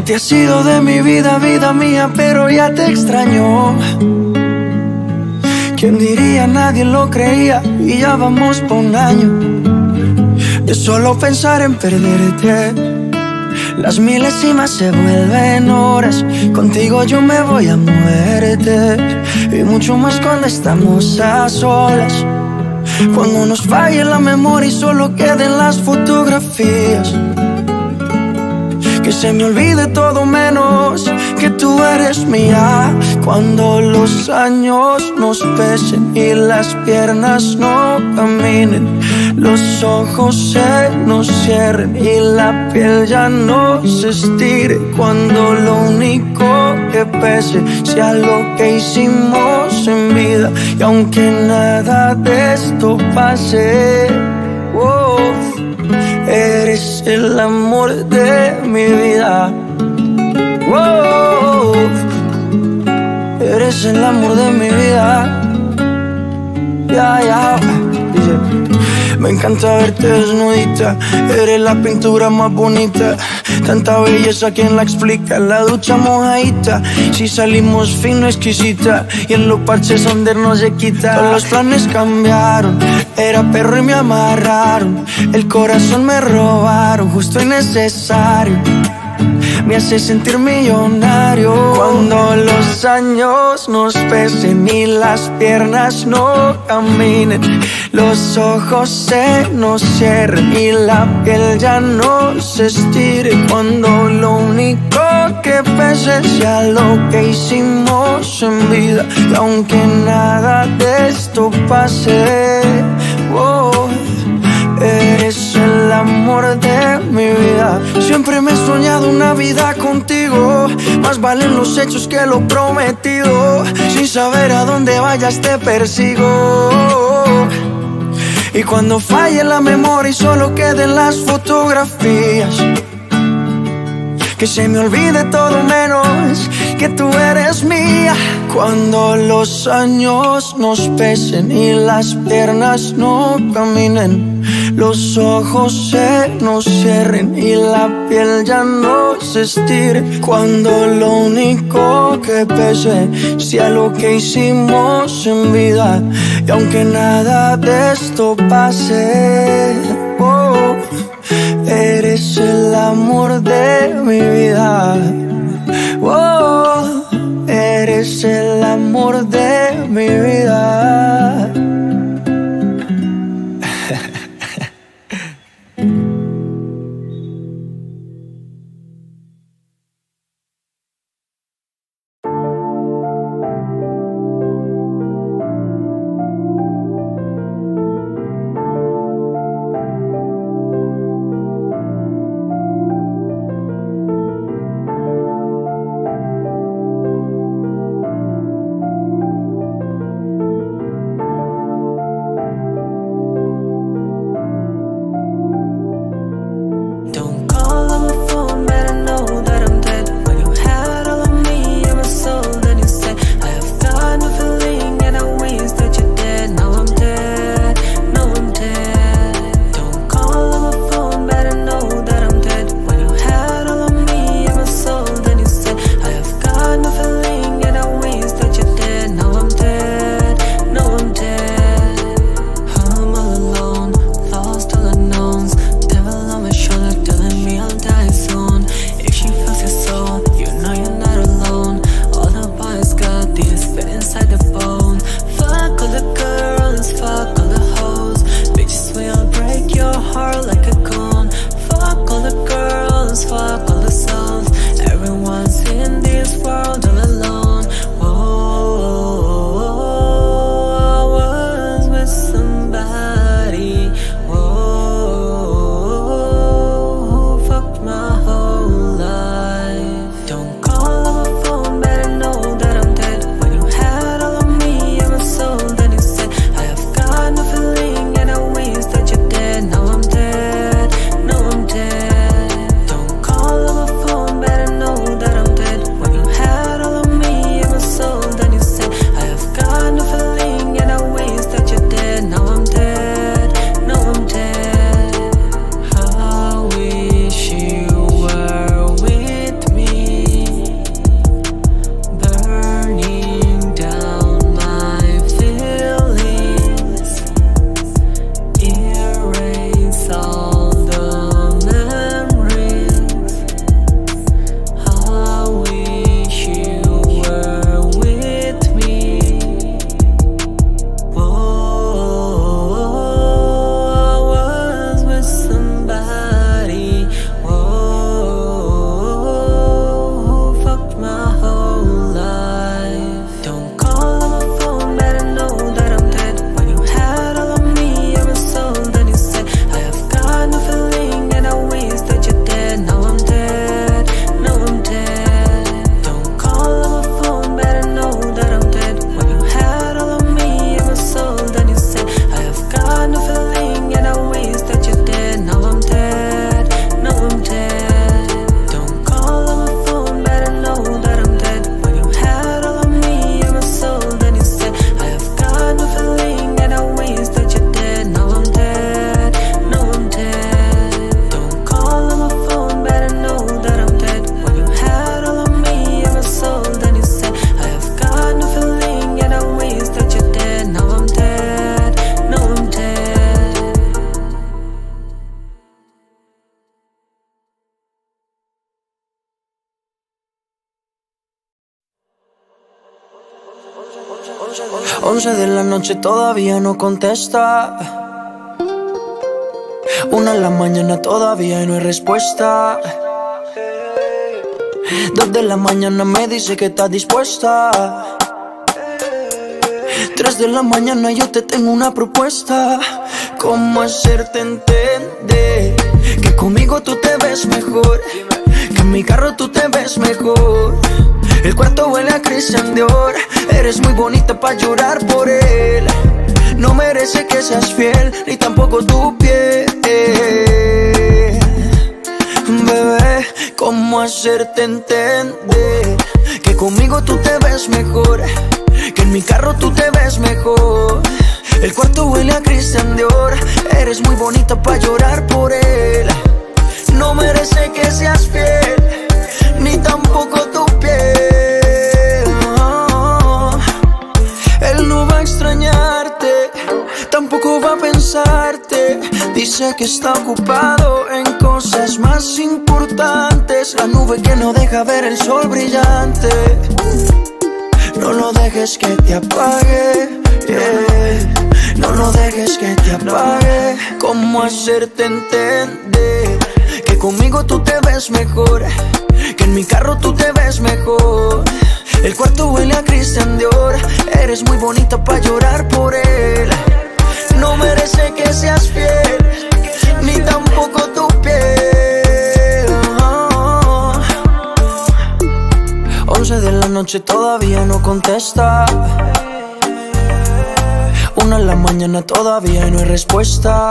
No te has ido de mi vida, vida mía, pero ya te extraño. ¿Quién diría? Nadie lo creía y ya vamos por un año de solo pensar en perderte. Las milésimas se vuelven horas, contigo yo me voy a muerte. Y mucho más cuando estamos a solas, cuando nos falle la memoria y solo queden las fotografías. Que se me olvide todo menos que tú eres mía. Cuando los años nos pesen y las piernas no caminen, los ojos se nos cierren y la piel ya no se estire. Cuando lo único que pese sea lo que hicimos en vida, y aunque nada de esto pase, oh, eres el amor de mi vida. Wow, eres el amor de mi vida. Ya. Dice, me encanta verte desnudita, eres la pintura más bonita. Tanta belleza, ¿quién la explica? La ducha mojadita, si salimos fino, exquisita. Y en los parches donde no se quita. Todos los planes cambiaron, era perro y me amarraron. El corazón me robaron, justo y necesario. Me hace sentir millonario. Cuando los años nos pesen y las piernas no caminen, los ojos se nos cierren y la piel ya no se estire. Cuando lo único que pese sea lo que hicimos en vida, y aunque nada de esto pase, oh, eres el amor de mi vida. Siempre me he soñado una vida contigo, más valen los hechos que lo prometido. Sin saber a dónde vayas te persigo. Y cuando falle la memoria y solo queden las fotografías, que se me olvide todo menos que tú eres mía. Cuando los años nos pesen y las piernas no caminen, los ojos se nos cierren y la piel ya no se estire. Cuando lo único que pese sea lo que hicimos en vida, y aunque nada de esto pase, oh, eres el amor de mi vida. Oh, eres el amor de mi vida. 11 de la noche todavía no contesta. 1 de la mañana todavía no hay respuesta. 2 de la mañana me dice que está dispuesta. 3 de la mañana yo te tengo una propuesta. ¿Cómo hacerte entender que conmigo tú te ves mejor? Que en mi carro tú te ves mejor. El cuarto huele a Christian Dior. Eres muy bonita pa' llorar por él. No merece que seas fiel, ni tampoco tu piel. Bebé, ¿cómo hacerte entender que conmigo tú te ves mejor? Que en mi carro tú te ves mejor. El cuarto huele a Christian Dior. Eres muy bonita pa' llorar por él. No merece que seas fiel, ni tampoco tu piel. Él no va a extrañarte, tampoco va a pensarte. Dice que está ocupado en cosas más importantes. La nube que no deja ver el sol brillante. No lo dejes que te apague, yeah. No lo dejes que te apague. ¿Cómo hacerte entender que conmigo tú te ves mejor? Que en mi carro tú te ves mejor. El cuarto huele a Christian Dior. Eres muy bonita pa' llorar por él. No merece que seas fiel, ni tampoco tu piel. 11 de la noche todavía no contesta. 1 de la mañana todavía no hay respuesta.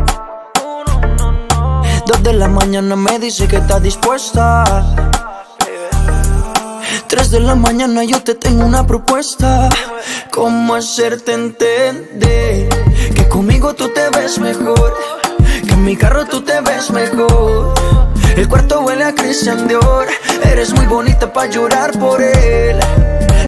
2 de la mañana me dice que está dispuesta. 3 de la mañana yo te tengo una propuesta. ¿Cómo hacerte entender que conmigo tú te ves mejor? Que en mi carro tú te ves mejor. El cuarto huele a Christian Dior. Eres muy bonita pa' llorar por él.